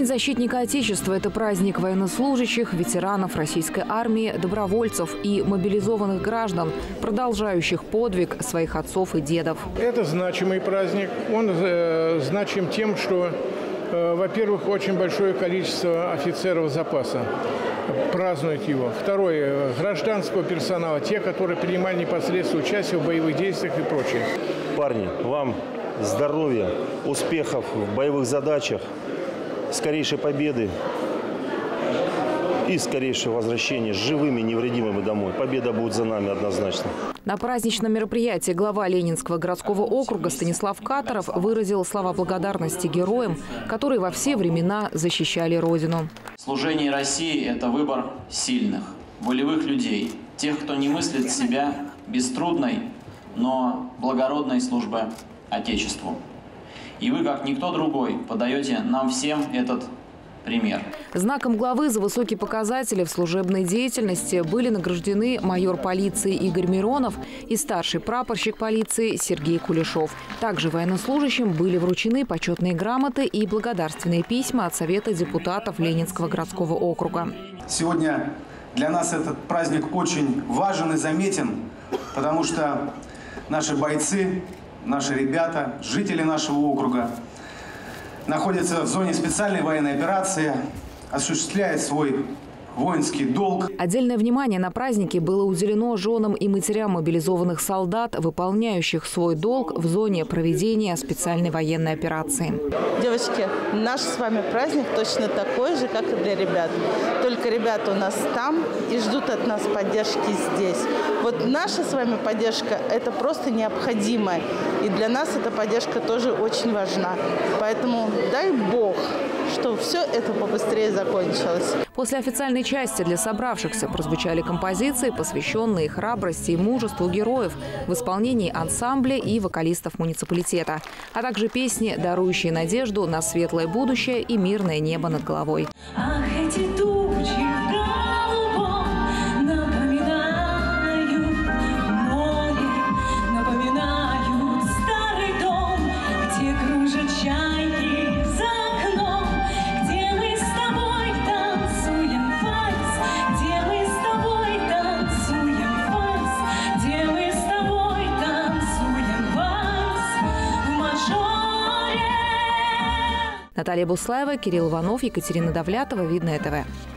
защитника Отечества – это праздник военнослужащих, ветеранов российской армии, добровольцев и мобилизованных граждан, продолжающих подвиг своих отцов и дедов. Это значимый праздник. Он значим тем, что, во-первых, очень большое количество офицеров запаса празднуют его. Второе – гражданского персонала, те, которые принимали непосредственно участие в боевых действиях и прочее. Парни, вам здоровья, успехов в боевых задачах, скорейшей победы и скорейшего возвращения живыми, невредимыми домой. Победа будет за нами однозначно. На праздничном мероприятии глава Ленинского городского округа Станислав Катаров выразил слова благодарности героям, которые во все времена защищали Родину. Служение России – это выбор сильных, волевых людей, тех, кто не мыслит себя без трудной, но благородной службы Отечеству. И вы, как никто другой, подаете нам всем этот пример. Знаком главы за высокие показатели в служебной деятельности были награждены майор полиции Игорь Миронов и старший прапорщик полиции Сергей Кулешов. Также военнослужащим были вручены почетные грамоты и благодарственные письма от Совета депутатов Ленинского городского округа. Сегодня для нас этот праздник очень важен и заметен, потому что наши бойцы, наши ребята, жители нашего округа находятся в зоне специальной военной операции, осуществляют свой воинский долг. Отдельное внимание на празднике было уделено женам и матерям мобилизованных солдат, выполняющих свой долг в зоне проведения специальной военной операции. Девочки, наш с вами праздник точно такой же, как и для ребят. Только ребята у нас там и ждут от нас поддержки здесь. Вот наша с вами поддержка – это просто необходимо. И для нас эта поддержка тоже очень важна. Поэтому дай Бог, что все это побыстрее закончилось. После официальной части для собравшихся прозвучали композиции, посвященные храбрости и мужеству героев в исполнении ансамбля и вокалистов муниципалитета, а также песни, дарующие надежду на светлое будущее и мирное небо над головой. Ах, эти тучи в голубом напоминают море, напоминают старый дом, где кружат чайки за окном, где мы с тобой танцуем вальс, где мы с тобой танцуем вальс, где мы с тобой танцуем вальс в мажоре. Наталья Буслаева, Кирилл Иванов, Екатерина Давлятова, Видное ТВ.